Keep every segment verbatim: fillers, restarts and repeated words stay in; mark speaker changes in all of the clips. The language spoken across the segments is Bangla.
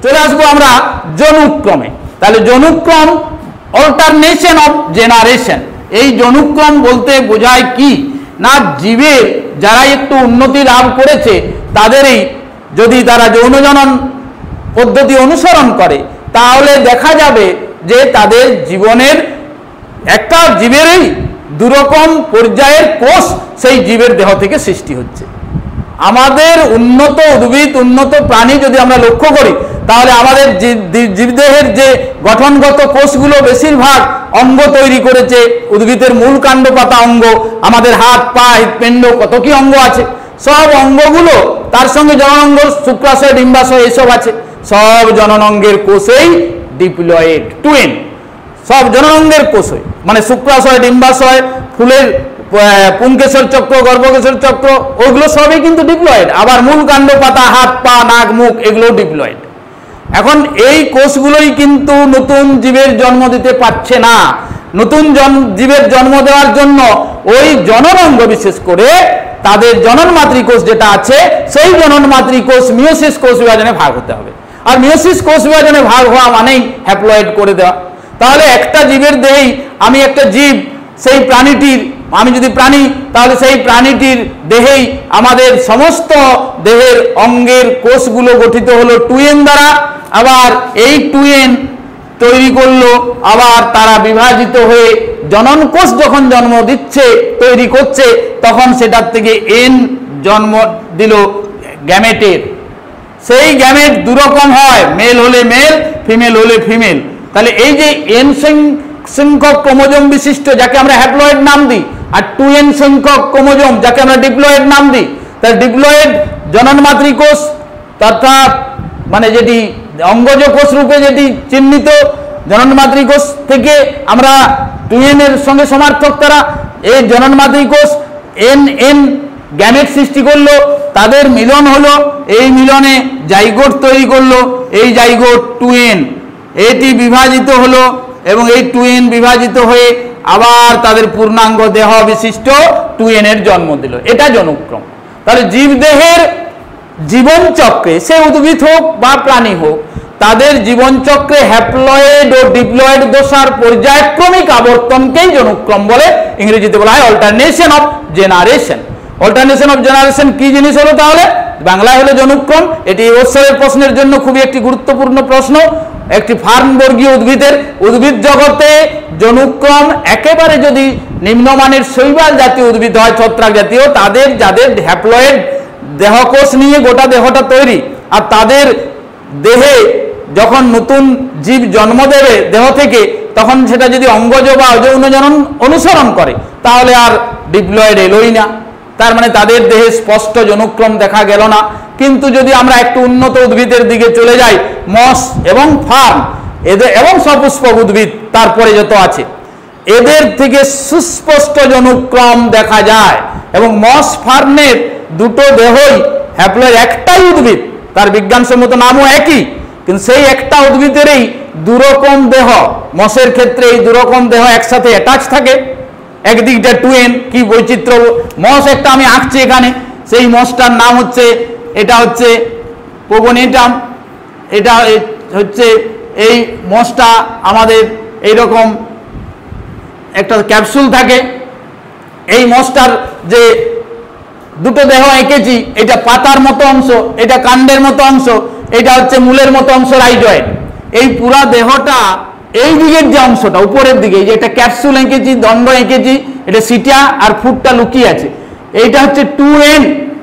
Speaker 1: চলে আসবো আমরা জনুক্রমে। তাহলে জনুক্রম অল্টারনেশন অফ জেনারেশন। এই জনুক্রম বলতে বোঝায় কি না, জীবের যারা একটু উন্নতি লাভ করেছে তাদেরই যদি তারা যৌন জনন পদ্ধতি অনুসরণ করে তাহলে দেখা যাবে যে তাদের জীবনের একটা জীবেরই দুরকম পর্যায়ের কোষ সেই জীবের দেহ থেকে সৃষ্টি হচ্ছে। আমাদের উন্নত উদ্ভিদ উন্নত প্রাণী যদি আমরা লক্ষ্য করি তাহলে আমাদের জীবদেহের যে গঠনগত কোষগুলো বেশিরভাগ অঙ্গ তৈরি করেছে, উদ্ভিদের মূল কাণ্ড পাতা অঙ্গ, আমাদের হাত পা হৃৎপিণ্ড কত কি অঙ্গ আছে, সব অঙ্গগুলো তার সঙ্গে জননাঙ্গ শুক্রাশয় ডিম্বাশয় এসব আছে, সব জননাঙ্গের কোষেই ডিপ্লয়েড টুইন, সব জননাঙ্গের কোষই মানে শুক্রাশয় ডিম্বাশয় ফুলের পুংকেশর চক্র গর্ভকেশর চক্র ওগুলো সবই কিন্তু ডিপ্লয়েড। আবার মূল কাণ্ড পাতা হাত পা নাক মুখ এগুলো ডিপ্লয়েড। এখন এই কোষগুলোই কিন্তু নতুন জীবের জন্ম দিতে পারছে না। নতুন জীবের জন্ম দেওয়ার জন্য ওই জননাঙ্গ বিশেষ করে তাদের জনন মাতৃকোষ যেটা আছে সেই জনন মাতৃকোষ মিওসিস কোষ বিভাজনে ভাগ হতে হবে। আর মিওসিস কোষ বিভাজনে ভাগ হওয়া মানেই হ্যাপ্লয়েড করে দেওয়া। তাহলে একটা জীবের দেহেই আমি একটা জীব, সেই প্রাণীটির আমি যদি প্রাণী তাহলে সেই প্রাণীটির দেহেই আমাদের সমস্ত দেহের অঙ্গের কোষগুলো গঠিত হলো টুয়েন দ্বারা। আবার এই টুয়েন তৈরি করলো, আবার তারা বিভাজিত হয়ে জনন কোষ যখন জন্ম দিচ্ছে তৈরি করছে তখন সেটার থেকে এন জন্ম দিল গ্যামেটের। সেই গ্যামেট দুরকম হয়, মেল হলে মেল ফিমেল হলে ফিমেল। তাহলে এই যে এন সংখ্যক ক্রোমোজোম বিশিষ্ট যাকে আমরা হ্যাপ্লয়েড নাম দিই আর টু এন সংখ্যক ক্রোমোজোম যাকে আমরা ডিপ্লয়েড নাম দিই, তার ডিপ্লয়েড জনন মাতৃকোষ তথা মানে যেটি অঙ্গজ কোষ রূপে যেটি চিহ্নিত জনন মাতৃকোষ থেকে আমরা টু এন এর সঙ্গে সমার্থক তারা এই জনন মাতৃকোষ এন এন গ্যামেট সৃষ্টি করলো, তাদের মিলন হলো, এই মিলনে জাইগোট তৈরি করলো, এই জাইগোট টু এন এটি বিভাজিত হলো এবং এই টু এন বিভাজিত হয়ে আবার তাদের পূর্ণাঙ্গ দেহ বিশিষ্ট টু এন এর জন্ম দিল। এটা জনুক্রম। তাহলে জীবদেহের জীবনচক্রে সে উদ্ভিদ হোক বা প্রাণী হোক তাদের জীবনচক্রে হ্যাপ্লয়েড ও ডিপ্লয়েড দশার পর্যায়ক্রমিক আবর্তনকেই জনুক্রম বলে। ইংরেজিতে বলা হয় alternation of generation. Alternation of generation কি জিনিস হলো তাহলে? বাংলায় হলো জনুক্রম। এটি অবসরের প্রশ্নের জন্য খুবই একটি গুরুত্বপূর্ণ প্রশ্ন। একটি ফার্ন বর্গীয় উদ্ভিদের উদ্ভিদ জগতে জনুক্রম একেবারে যদি নিম্নমানের শৈবাল জাতীয় উদ্ভিদ হয় ছত্রাক জাতীয় তাদের যাদের হ্যাপ্লয়েড দেহকোষ নিয়ে গোটা দেহটা তৈরি আর তাদের দেহে যখন নতুন জীব জন্ম দেবে দেহ থেকে তখন সেটা যদি অঙ্গজ বা অযৌন জনন অনুসরণ করে তাহলে আর ডিপ্লয়েড এলোই না, তার মানে তাদের দেহে স্পষ্ট জনুক্রম দেখা গেল না। কিন্তু যদি আমরা একটু উন্নত উদ্ভিদের দিকে চলে যাই, মস এবং ফার্ন এদের এবং সপুষ্পক উদ্ভিদ তারপরে যত আছে এদের থেকে সুস্পষ্ট জনুক্রম দেখা যায়। এবং মস ফার্নের দুটো দেহই হ্যাপ্লয়েড, একটাই উদ্ভিদ, তার বিজ্ঞানসম্মত নামও একই, কিন্তু সেই একটা উদ্ভিদেরই দুরকম দেহ। মসের ক্ষেত্রে এই দুরকম দেহ একসাথে অ্যাটাচ থাকে, একদিকটা টুয়েন। কি বৈচিত্র্য! মস একটা আমি আঁকছি এখানে, সেই মসটার নাম হচ্ছে এটা হচ্ছে পোগোনেটাম, এটা হচ্ছে এই মসটা আমাদের এইরকম একটা ক্যাপসুল থাকে। এই মসটার যে দুটো দেহ এঁকেছি, এটা পাতার মতো অংশ, এটা কাণ্ডের মতো অংশ, এটা হচ্ছে মূলের মতো অংশ রাইজয়েড। এই পুরা দেহটা এই দিকের যে অংশটা উপরের দিকে যে একটা ক্যাপসুল এঁকেছি, দণ্ড এঁকেছি, এটা সিটা আর ফুটটা লুকিয়ে আছে, এইটা হচ্ছে টু এন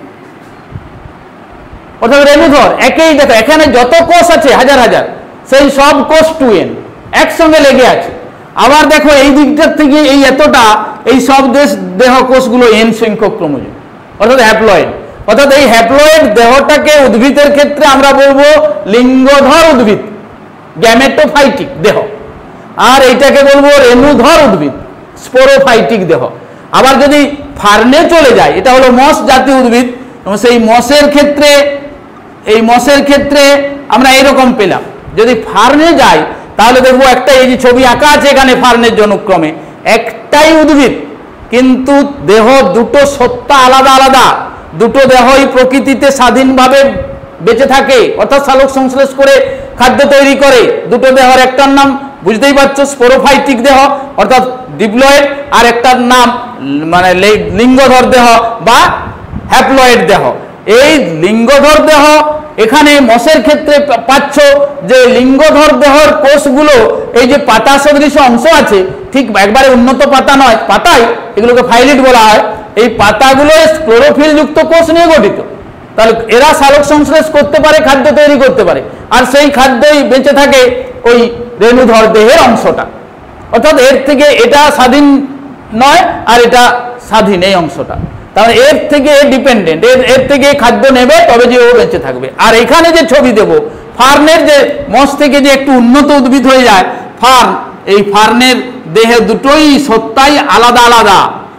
Speaker 1: অর্থাৎ রেণুধর। একই দেখো এখানে যত কোষ আছে হাজার হাজার, সেই সব কোষ টু এন একসঙ্গে লেগে আছে। আবার দেখো এই দিকটার থেকে এই এতটা, এই সব দেশ দেহ কোষগুলো এন সংখ্যক ক্রোমোজোম অর্থাৎ হ্যাপ্লয়েড। অর্থাৎ এই হ্যাপ্লয়েড দেহটাকে উদ্ভিদের ক্ষেত্রে আমরা বলবো লিঙ্গধর উদ্ভিদ, গ্যামেটোফাইটিক দেহ, আর এইটাকে বলবো রেণুধর উদ্ভিদ, স্পোরোফাইটিক দেহ। আবার যদি ফার্নে চলে যায়, এটা হলো মস জাতীয় উদ্ভিদ, এবং সেই মসের ক্ষেত্রে এই মসের ক্ষেত্রে আমরা এরকম পেলাম। যদি ফার্নে যাই তাহলে দেখবো একটা এই যে ছবি আঁকা আছে এখানে ফার্নের জনুক্রমে একটাই উদ্ভিদ, কিন্তু দেহ দুটো সত্তা আলাদা আলাদা, দুটো দেহই প্রকৃতিতে স্বাধীনভাবে বেঁচে থাকে অর্থাৎ সালোক সংশ্লেষ করে খাদ্য তৈরি করে। দুটো দেহর একটার নাম বুঝতেই পারছো স্পোরোফাইটিক দেহ অর্থাৎ ডিপ্লয়েড, আর একটার নাম মানে লিঙ্গধর দেহ বা হ্যাপ্লয়েড দেহ। এই লিঙ্গধর দেহ এখানে মশের ক্ষেত্রে পাচ্ছ যে লিঙ্গধর দেহর কোষগুলো এই যে পাতা সদৃশ অংশ আছে, ঠিক একবারে উন্নত পাতা নয়, পাতায় এগুলোকে ফাইলিট বলা হয়। এই পাতাগুলো ক্লোরোফিল যুক্ত কোষ নিয়ে গঠিত। তাহলে এরা সালোক সংশ্লেষ করতে পারে, খাদ্য তৈরি করতে পারে, আর সেই খাদ্যই বেঁচে থাকে ওই রেণুধর দেহের অংশটা। অর্থাৎ এর থেকে এটা স্বাধীন নয় আর এটা স্বাধীন এই অংশটা। তাহলে এর থেকে ডিপেন্ডেন্ট, এর এর থেকে খাদ্য নেবে তবে যে ও বেঁচে থাকবে। আর এখানে যে ছবি দেব ফার্নের যে মস থেকে যে একটু উন্নত উদ্ভিদ হয়ে যায় ফার্ন, এই ফার্নের দেহে দুটোই সত্তাই আলাদা আলাদা।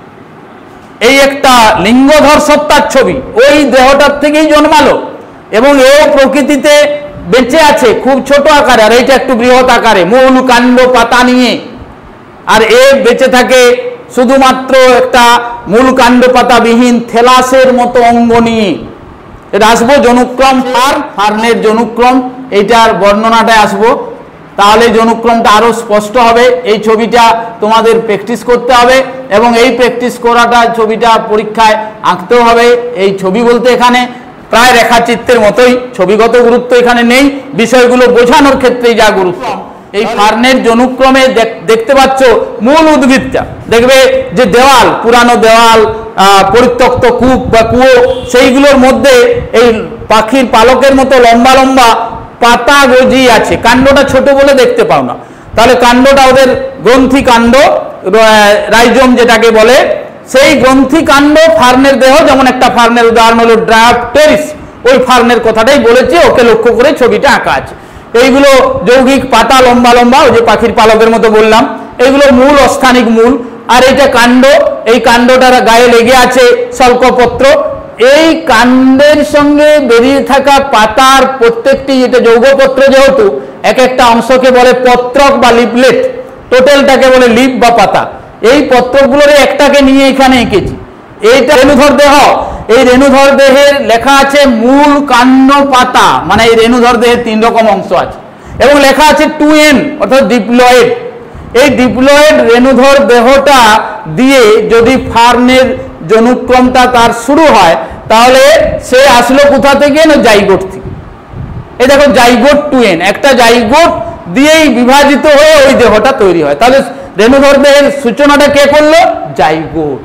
Speaker 1: এই একটা লিঙ্গধর সত্তার ছবি, ওই দেহটার থেকেই জন্মালো এবং এও প্রকৃতিতে বেঁচে আছে খুব ছোট আকারে, আর এইটা একটু বৃহৎ আকারে মূল কাণ্ড পাতা নিয়ে। আর এ বেঁচে থাকে শুধুমাত্র একটা মূল কাণ্ড পাতা বিহীন থেলাসের মতো অঙ্গ নিয়ে। এটা আসবো জনুক্রম ফার্ন, ফার্নের জনুক্রম এইটার বর্ণনাটায় আসবো, তাহলে জনুক্রমটা আরো স্পষ্ট হবে। এই ছবিটা তোমাদের প্র্যাকটিস করতে হবে এবং এই প্র্যাকটিস করাটা ছবিটা পরীক্ষায় আঁকতেও হবে। এই ছবি বলতে এখানে প্রায় রেখাচিত্রের মতোই, ছবিগত গুরুত্ব এখানে নেই, বিষয়গুলো বোঝানোর ক্ষেত্রেই যা গুরুত্ব। এই ফার্নের জনুক্রমে দেখতে পাচ্ছ মূল উদ্ভিদটা, দেখবে যে দেওয়াল, পুরানো দেওয়াল, পরিত্যক্ত কূপ বা কুয়ো, সেইগুলোর মধ্যে এই পাখির পালকের মতো লম্বা লম্বা পাতা গজিয়ে আছে। কাণ্ডটা ছোট বলে দেখতে পাও না, তাহলে কাণ্ডটা ওদের গ্রন্থি কাণ্ড, রাইজোম যেটাকে বলে, সেই গ্রন্থি কাণ্ড ফার্নের দেহ। যেমন একটা ফার্নের উদাহরণ হলো ড্রায়োপটেরিস, ওই ফার্নের কথাটাই বলেছি, ওকে লক্ষ্য করে ছবিটা আঁকা আছে। এইগুলো যৌগিক পাতা লম্বা লম্বা, ওই যে পাখির পালকের মতো বললাম, এইগুলো মূল, অস্থানিক মূল। আর এইটা কাণ্ড, এই কাণ্ডটার গায়ে লেগে আছে শল্কপত্র। এই কাণ্ডের সঙ্গে বেরিয়ে থাকা পাতার প্রত্যেকটি, এটা যৌগপত্র যেহেতু, এক একটা অংশকে বলে পত্রক বা লিফলেট, টোটালটাকে বলে লিফ বা পাতা। এই পত্রগুলোর একটাকে নিয়ে এখানে এঁকেছি। এইটা রেণুধর দেহ, এই রেণুধর দেহের লেখা আছে মূল কাণ্ড পাতা, মানে এই রেণুধর দেহের তিন রকম অংশ আছে এবং লেখা আছে টু এন অর্থাৎ ডিপ্লয়েড। এই ডিপ্লয়েড রেণুধর দেহটা দিয়ে যদি ফার্নের জনুক্রমটা তার শুরু হয়, তাহলে সে আসলো কোথা থেকে না জাইগোট থেকে। এই দেখো জাইগোট টু এন, একটা জাইগোট দিয়েই বিভাজিত হয়ে ওই দেহটা তৈরি হয়। তাহলে রেণুধর দেহের সূচনাটা কে করলো? জাইগোট।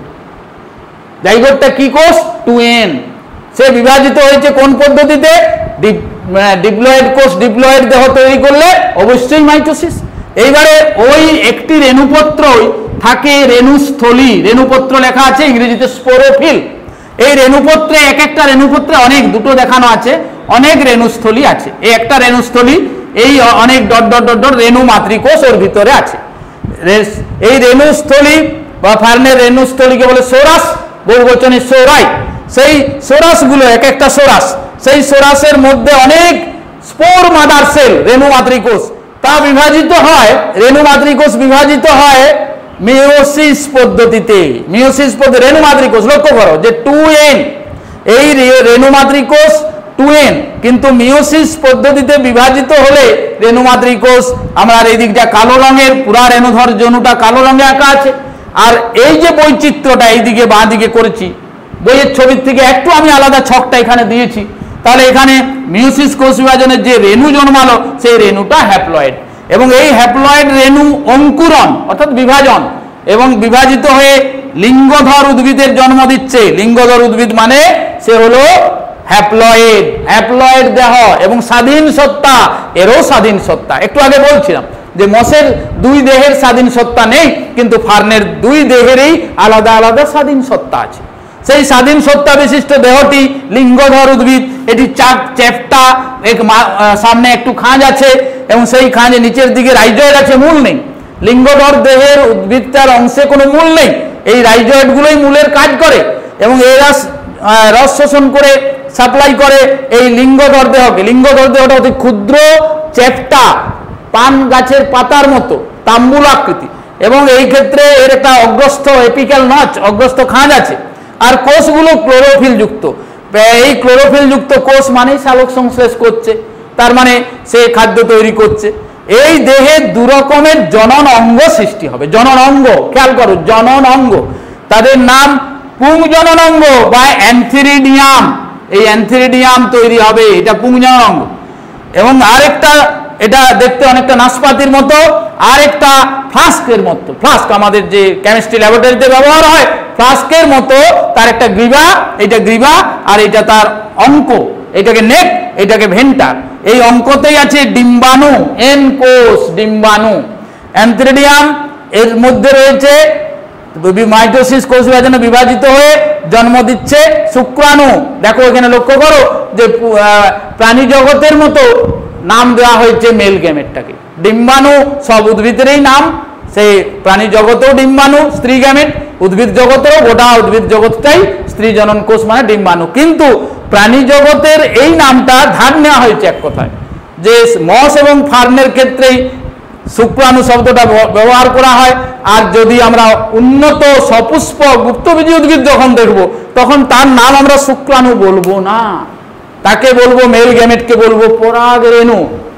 Speaker 1: জাইগোটটা কি কোষ? Two N. সে বিভাজিত হয়েছে কোন পদ্ধতিতে? ডিপ্লয়েড কোষ ডিপ্লয়েড দেহ তৈরি করলে অবশ্যই মাইটোসিস। এইবারে ওই একটি রেণুপত্রই থাকে রেণুস্থলী, রেণুপত্র লেখা আছে ইংরেজিতে স্পোরোফিল। এই রেণুপত্রে এক একটা রেণুপত্রে অনেক, দুটো দেখানো আছে, অনেক রেণুস্থলী আছে। এই একটা রেণুস্থলী, এই অনেক ডট ডট ডট ডট রেণু মাতৃকোষ ওর ভিতরে আছে। এই রেণুস্থলী বা ফার্নের রেণুস্থলীকে বলে সোরাস, বহুবচনে সোরাই। সেই সোরাসগুলো এক একটা সোরাস, সেই সোরাসের মধ্যে অনেক স্পোর মাদার সেল, রেণু মাতৃকোষ, তা বিভাজিত হয়। রেণু মাতৃকোষ বিভাজিত হয় মিওসিস পদ্ধতিতে। মিওসিস পদ্ধতি রেণু মাতৃকোষ, লক্ষ্য করো যে টু এন, এই রেণু মাতৃকোষ টু এন, কিন্তু মিওসিস পদ্ধতিতে বিভাজিত হলে রেণু মাতৃকোষ, আমরা এই দিকটা কালো রঙের, পুরা রেণুধর জনুটা কালো রঙে আঁকা আছে। আর এই যে বৈচিত্র্যটা এইদিকে বাঁ দিকে করেছি, বইয়ের ছবির থেকে একটু আমি আলাদা ছকটা এখানে দিয়েছি। তাহলে এখানে মিওসিস কোষ বিভাজনের যে রেণু জন্মালো, সেই রেণুটা হ্যাপ্লয়েড, এবং এই হ্যাপ্লয়েড রেণু অঙ্কুরণ অর্থাৎ বিভাজন এবং বিভাজিত হয়ে লিঙ্গধর উদ্ভিদের জন্ম দিচ্ছে। লিঙ্গধর উদ্ভিদ মানে সে হলো হ্যাপ্লয়েড, হ্যাপ্লয়েড দেহ এবং স্বাধীন সত্তা, এরও স্বাধীন সত্তা। একটু আগে বলছিলাম যে মশের দুই দেহের স্বাধীন সত্তা নেই, কিন্তু ফার্নের দুই দেহেরই আলাদা আলাদা স্বাধীন সত্তা আছে। সেই স্বাধীন সত্তা বিশিষ্ট দেহটি লিঙ্গধর উদ্ভিদ। এটি চাপ চ্যাপ্টা, এক সামনে একটু খাঁজ আছে এবং সেই খাঁজে নিচের দিকে রাইজয়েড আছে, মূল নেই। লিঙ্গধর দেহের উদ্ভিদটার অংশে কোনো মূল নেই, এই রাইজয়েডগুলোই মূলের কাজ করে এবং এরা রস শোষণ করে সাপ্লাই করে এই লিঙ্গধর দেহকে। লিঙ্গধর দেহটা অতি ক্ষুদ্র, চ্যাপ্টা, পান গাছের পাতার মতো, তাম্বুল আকৃতি, এবং এই ক্ষেত্রে এর একটা অগ্রস্থ এপিক্যাল নচ, অগ্রস্থ খাঁজ আছে। আর কোষগুলো ক্লোরোফিল যুক্ত। এই ক্লোরোফিল যুক্ত কোষ মানেই সালোক সংশ্লেষ করছে। তার মানে সে খাদ্য তৈরি করছে। এই দেহে দু রকমের জনন অঙ্গ সৃষ্টি হবে। জনন অঙ্গ খেয়াল করো, জনন অঙ্গ, তাদের নাম পুংজনন অঙ্গ বা অ্যান্থিরিডিয়াম। এই অ্যান্থিরিডিয়াম তৈরি হবে, এটা পুংজনন অঙ্গ। এবং আরেকটা, এটা দেখতে অনেকটা নাশপাতির মতো, আরেকটা ফ্লাস্কের মতো। ফ্লাস্ক আমাদের যে কেমিস্ট্রি ল্যাবরেটরিতে ব্যবহার হয়, ফ্লাস্কের মতো তার একটা গ্রীবা, এটা গ্রীবা, আর এটা তার অঙ্ক, এটাকে নেক, এটাকে ভেন্টার। এই অঙ্কতেই আছে ডিম্বাণু, এন কোষ, ডিম্বাণু। অ্যান্থিরিডিয়াম এর মধ্যে রয়েছে মাইটোসিস, কোষ বিভাজনে বিভাজিত হয়ে জন্ম দিচ্ছে শুক্রাণু। দেখো এখানে লক্ষ্য করো যে প্রাণী জগতের মতো নাম দেওয়া হয়েছে মেল গ্যামেটটাকে। ডিম্বাণু সব উদ্ভিদেরই নাম, সেই প্রাণী জগতেও ডিম্বাণু স্ত্রী গ্যামেট, উদ্ভিদ জগতেও গোটা উদ্ভিদ জগৎটাই স্ত্রী জনন কোষ মানে ডিম্বাণু। কিন্তু প্রাণী জগতের এই নামটা ধার নেওয়া হয়েছে এক কথায়, যে মস এবং ফার্নের ক্ষেত্রেই শুক্রাণু শব্দটা ব্যবহার করা হয়। আর যদি আমরা উন্নত সপুষ্প গুপ্তবীজী উদ্ভিদ যখন দেখব, তখন তার নাম আমরা শুক্রাণু বলবো না, তাকে বলবো মেল গ্যামেটকে বলবো পরাগ রেণু।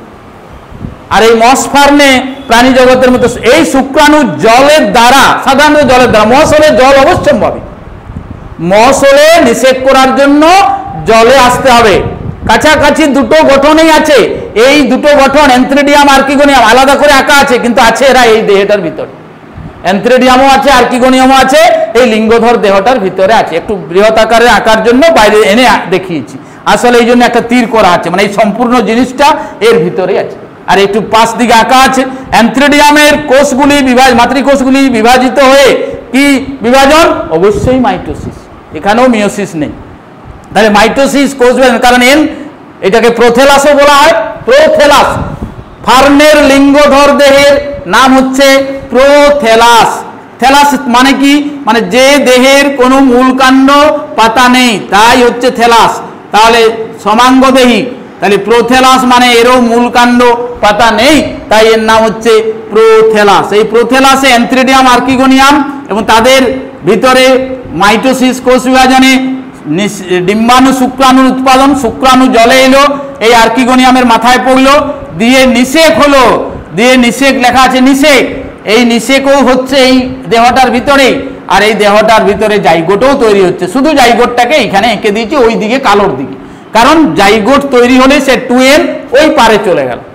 Speaker 1: আর এই মস ফার্নে প্রাণী জগতের মতো এই শুক্রাণু জলের দ্বারা, সাধারণত জলের দ্বারা, মস হলে জল অবশ্যম্ভাবী, মস হলে নিষেধ করার জন্য জলে আসতে হবে। কাছাকাছি দুটো গঠনই আছে, এই দুটো গঠন অ্যান্থিরিডিয়াম আর্কিগোনিয়াম আলাদা করে আঁকা আছে, কিন্তু আছে এরা এই দেহটার ভিতরে। অ্যান্থিরিডিয়ামও আছে, আর্কিগোনিয়ামও আছে, এই লিঙ্গধর দেহটার ভিতরে আছে। একটু বৃহৎ আকারে আঁকার জন্য বাইরে এনে দেখিয়েছি, আসলে এই জন্য একটা তীর করা আছে, মানে এই সম্পূর্ণ জিনিসটা এর ভিতরে আছে। আর একটু পাশ দিকে আঁকা আছে। অ্যান্থিরিডিয়ামের কোষগুলি বিভাজ মাতৃকোষগুলি বিভাজিত হয়ে কি বিভাজন? অবশ্যই মাইটোসিস, এখানেও মিওসিস নেই। তাহলে মাইটোসিস কোষ বিভাজন, কারণ এন এটাকে প্রোথেলাসও বলা হয়। প্রোথেলাস, ফার্নের লিঙ্গধর দেহের নাম হচ্ছে প্রোথেলাস। থেলাস মানে কি? মানে যে দেহের কোনো মূলকাণ্ড পাতা নেই, তাই হচ্ছে থেলাস। তাহলে সমাঙ্গদেহী, তাহলে প্রোথেলাস মানে এরও মূলকাণ্ড পাতা নেই, তাই এর নাম হচ্ছে প্রোথেলাস। এই প্রোথেলাসে অ্যান্থিরিডিয়াম আর্কিগোনিয়াম এবং তাদের ভিতরে মাইটোসিস কোষ বিভাজনে ডিম্বাণু শুক্রাণুর উৎপাদন, শুক্রাণু জলে এলো, এই আর্কিগোনিয়ামের মাথায় পড়লো, দিয়ে নিষেক হলো, দিয়ে নিষেক লেখা আছে নিষেক। এই নিষেকও হচ্ছে এই দেহটার ভিতরে, আর এই দেহটার ভিতরে জাইগোটও তৈরি হচ্ছে। শুধু জাইগোটটাকে এখানে এঁকে দিয়েছি ওই দিকে কালোর দিকে, কারণ জাইগোট তৈরি হলে সে টু এন ওই পারে চলে গেল।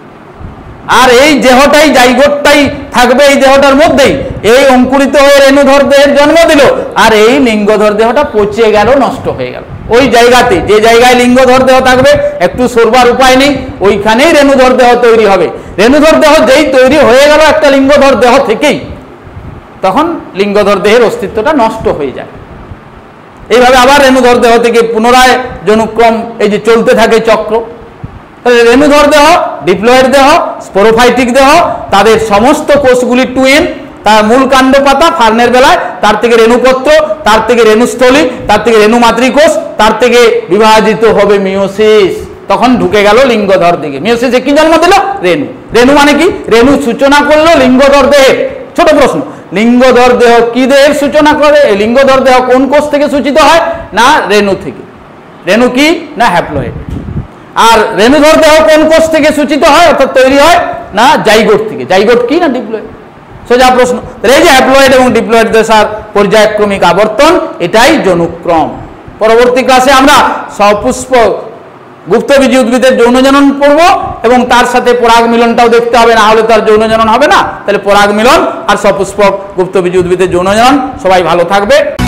Speaker 1: আর এই দেহটাই, জাইগোটটাই থাকবে এই দেহটার মধ্যেই। এই অঙ্কুরিত হয়ে রেণুধর দেহের জন্ম দিল, আর এই লিঙ্গধর দেহটা পচে গেল, নষ্ট হয়ে গেল। ওই জায়গাতে, যে জায়গায় লিঙ্গধর দেহ থাকবে, একটু সরবার উপায় নেই, ওইখানেই রেণুধর দেহ তৈরি হবে। রেণুধর দেহ যেই তৈরি হয়ে গেল একটা লিঙ্গধর দেহ থেকেই, তখন লিঙ্গধর দেহের অস্তিত্বটা নষ্ট হয়ে যায়। এইভাবে আবার রেণুধর দেহ থেকে পুনরায় জনুক্রম এই যে চলতে থাকে চক্র। তাহলে রেণুধর দেহ, ডিপ্লয়েড দেহ, স্পোরোফাইটিক দেহ, তাদের সমস্ত কোষগুলি টু এন, তার মূল কাণ্ড পাতা ফার্নের বেলায়, তার থেকে রেণুপত্র, তার থেকে রেণুস্থলী, তার থেকে রেণু মাতৃকোষ, তার থেকে বিভাজিত হবে মিওসিস, তখন ঢুকে গেল লিঙ্গধর দিকে। মিওসিসে কি জন্ম দিল? রেণু। রেণু মানে কি? রেণু সূচনা করলো লিঙ্গধর দেহে। ছোট প্রশ্ন, লিঙ্গধর দেহ কি দেহের সূচনা করে? লিঙ্গধর দেহ কোন কোষ থেকে সূচিত হয়? না রেণু থেকে। রেণু কি? না হ্যাপ্লয়েড। আর রেণুধর দেহ কোন কোষ থেকে সূচিত হয় অর্থাৎ তৈরি হয়? না জাইগোট থেকে। জাইগোট কি? না ডিপ্লয়েড। সোজা প্রশ্ন। এই যে হ্যাপ্লয়েড এবং ডিপ্লয়েড দশার পর্যায়ক্রমিক আবর্তন, এটাই জনুক্রম। পরবর্তী ক্লাসে আমরা সপুষ্প গুপ্তবীজী উদ্ভিদের যৌনজনন পড়ব এবং তার সাথে পরাগ মিলনটাও দেখতে হবে, না হলে তার যৌনজনন হবে না। তাহলে পরাগ মিলন আর সপুষ্পক গুপ্তবীজী উদ্ভিদের যৌনজনন। সবাই ভালো থাকবে।